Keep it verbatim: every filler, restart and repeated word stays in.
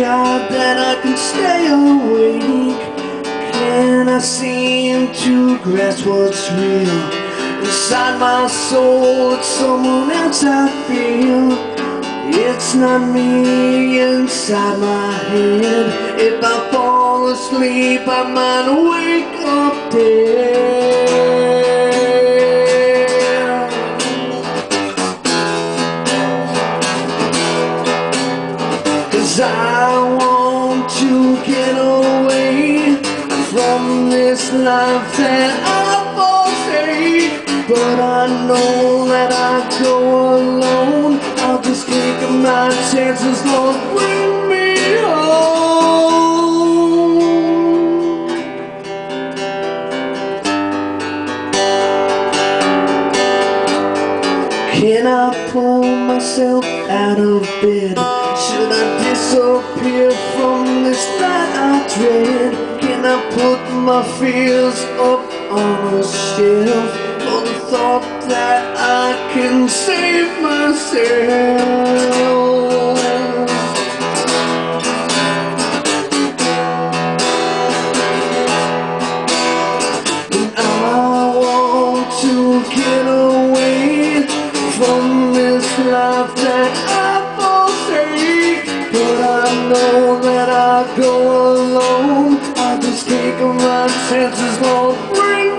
God that I can stay awake? Can I seem to grasp what's real? Inside my soul, it's someone else I feel. It's not me inside my head. If I fall asleep, I might wake up dead. 'Cause I want to get away from this life that I forsake. But I know that I go alone. I'll just take my chances, Lord, bring me home. Can I pull myself out of bed? Should I disappear from this light I dread? Can I put my fears up on a shelf for the thought that I can save myself? And I want to get away from this life that I forsake. But I know that I go alone. I just take my chances, Lord, bring